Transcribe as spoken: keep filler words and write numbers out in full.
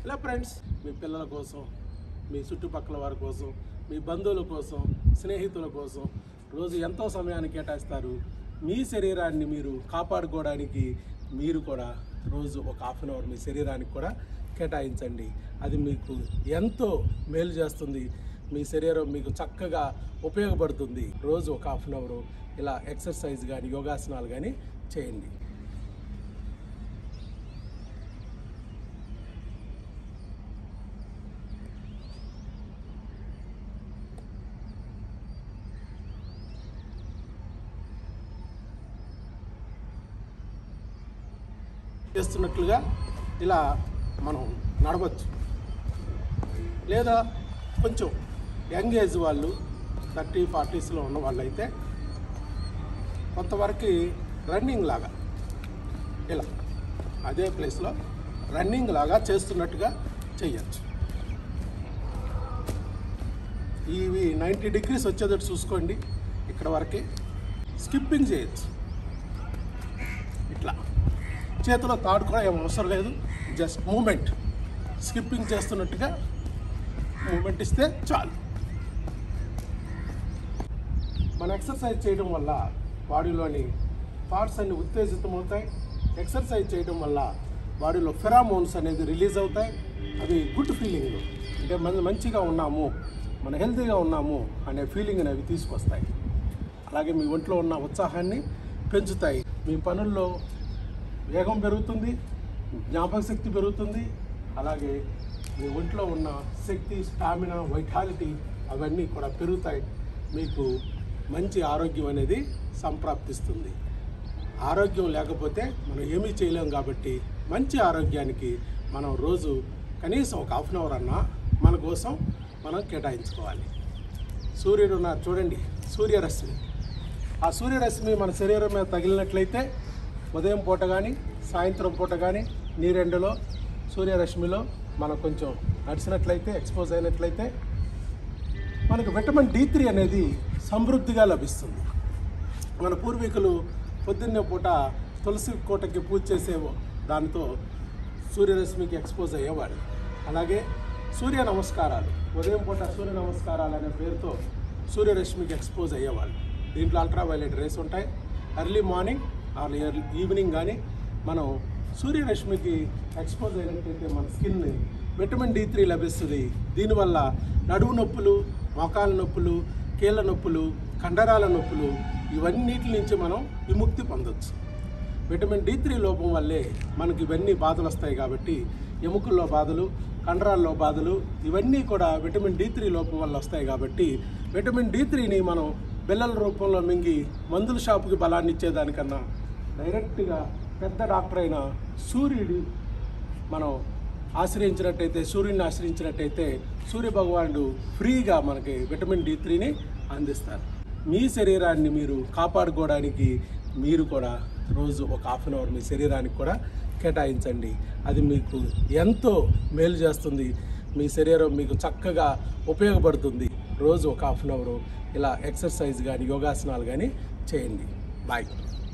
ఇలా ఫ్రెండ్స్ మీ పిల్లల కోసం, మీ చుట్టుపక్కల వారి కోసం, మీ బంధువుల కోసం, స్నేహితుల కోసం రోజు ఎంతో సమయాన్ని కేటాయిస్తారు. మీ శరీరాన్ని మీరు కాపాడుకోవడానికి మీరు కూడా రోజు ఒక హాఫ్ అన్ అవర్ మీ శరీరానికి కూడా కేటాయించండి. అది మీకు ఎంతో మేలు చేస్తుంది. మీ శరీరం మీకు చక్కగా ఉపయోగపడుతుంది. రోజు ఒక హాఫ్ అన్ అవర్ ఇలా ఎక్సర్సైజ్ కానీ యోగాసనాలు కానీ చేయండి. చేస్తున్నట్లుగా ఇలా మనం నడవచ్చు. లేదా కొంచెం యంగ్ ఏజ్ వాళ్ళు థర్టీ ఫార్టీస్లో ఉన్న వాళ్ళు అయితే కొంతవరకు రన్నింగ్ లాగా ఇలా అదే ప్లేస్లో రన్నింగ్ లాగా చేస్తున్నట్టుగా చేయొచ్చు. ఇవి నైంటీ డిగ్రీస్ వచ్చేటట్టు చూసుకోండి. ఇక్కడ వరకు స్కిప్పింగ్ చేయొచ్చు. ఇట్లా చేతిలో తాడు కూడా ఏం అవసరం లేదు. జస్ట్ మూమెంట్ స్కిప్పింగ్ చేస్తున్నట్టుగా మూమెంట్ ఇస్తే చాలు. మన ఎక్సర్సైజ్ చేయడం వల్ల బాడీలోని పార్ట్స్ అన్ని ఉత్తేజితమవుతాయి. ఎక్సర్సైజ్ చేయడం వల్ల బాడీలో ఫెరామోన్స్ అనేది రిలీజ్ అవుతాయి. అవి గుడ్ ఫీలింగ్, అంటే మనం మంచిగా ఉన్నాము, మన హెల్తీగా ఉన్నాము అనే ఫీలింగ్ అనేవి తీసుకొస్తాయి. అలాగే మీ ఒంట్లో ఉన్న ఉత్సాహాన్ని పెంచుతాయి. మీ పనుల్లో వేగం పెరుగుతుంది, జ్ఞాపక శక్తి పెరుగుతుంది. అలాగే మీ ఒంట్లో ఉన్న శక్తి, స్టామినా, వైటాలిటీ అవన్నీ కూడా పెరుగుతాయి. మీకు మంచి ఆరోగ్యం అనేది సంప్రాప్తిస్తుంది. ఆరోగ్యం లేకపోతే మనం ఏమీ చేయలేం. కాబట్టి మంచి ఆరోగ్యానికి మనం రోజు కనీసం ఒక హాఫ్ అన్ అవర్ అన్నా మన కోసం మనం కేటాయించుకోవాలి. సూర్యుడు ఉన్నారు చూడండి, సూర్యరశ్మి. ఆ సూర్యరశ్మి మన శరీరం మీద తగిలినట్లయితే ఉదయం పూట కానీ సాయంత్రం పూట కానీ నీరెండలో సూర్యరశ్మిలో మనం కొంచెం నడిచినట్లయితే, ఎక్స్పోజ్ అయినట్లయితే మనకు విటమిన్ డి త్రీ అనేది సమృద్ధిగా లభిస్తుంది. మన పూర్వీకులు పొద్దున్నే పూట తులసి కోటకి పూజ చేసేవో దానితో సూర్యరశ్మికి ఎక్స్పోజ్ అయ్యేవాడు. అలాగే సూర్య నమస్కారాలు, ఉదయం పూట సూర్య నమస్కారాలు అనే పేరుతో సూర్యరశ్మికి ఎక్స్పోజ్ అయ్యేవాళ్ళు. దీంట్లో అల్ట్రావైలెట్ రేస్ ఉంటాయి. ఎర్లీ మార్నింగ్ ఆర్ ఈవినింగ్ కానీ మనం సూర్యరశ్మికి ఎక్స్పోజ్ అయినట్లయితే మన స్కిన్ విటమిన్ డి త్రీ లభిస్తుంది. దీనివల్ల నడుము నొప్పులు, మోకాల నొప్పులు, కీళ్ళ నొప్పులు, కండరాల నొప్పులు ఇవన్నిటి నుంచి మనం విముక్తి పొందవచ్చు. విటమిన్ డి త్రీ లోపం వల్లే మనకి ఇవన్నీ బాధలు వస్తాయి. కాబట్టి ఎముకల్లో బాధలు, కండరాల్లో బాధలు ఇవన్నీ కూడా విటమిన్ డి త్రీ లోపం వల్ల వస్తాయి. కాబట్టి విటమిన్ డి త్రీని మనం బిళ్ళల రూపంలో మింగి మందుల షాపుకి బలాన్ని ఇచ్చేదానికన్నా డైరెక్ట్గా పెద్ద డాక్టర్ అయిన సూర్యుడు మనం ఆశ్రయించినట్టయితే, సూర్యుడిని ఆశ్రయించినట్టయితే సూర్య భగవానుడు ఫ్రీగా మనకి విటమిన్ డి త్రీని అందిస్తారు. మీ శరీరాన్ని మీరు కాపాడుకోవడానికి మీరు కూడా రోజు ఒక హాఫ్ అన్ అవర్ మీ శరీరానికి కూడా కేటాయించండి. అది మీకు ఎంతో మేలు చేస్తుంది. మీ శరీరం మీకు చక్కగా ఉపయోగపడుతుంది. రోజు ఒక హాఫ్ అన్ అవర్ ఇలా ఎక్సర్సైజ్ కానీ యోగాసనాలు కానీ చేయండి. బాయ్.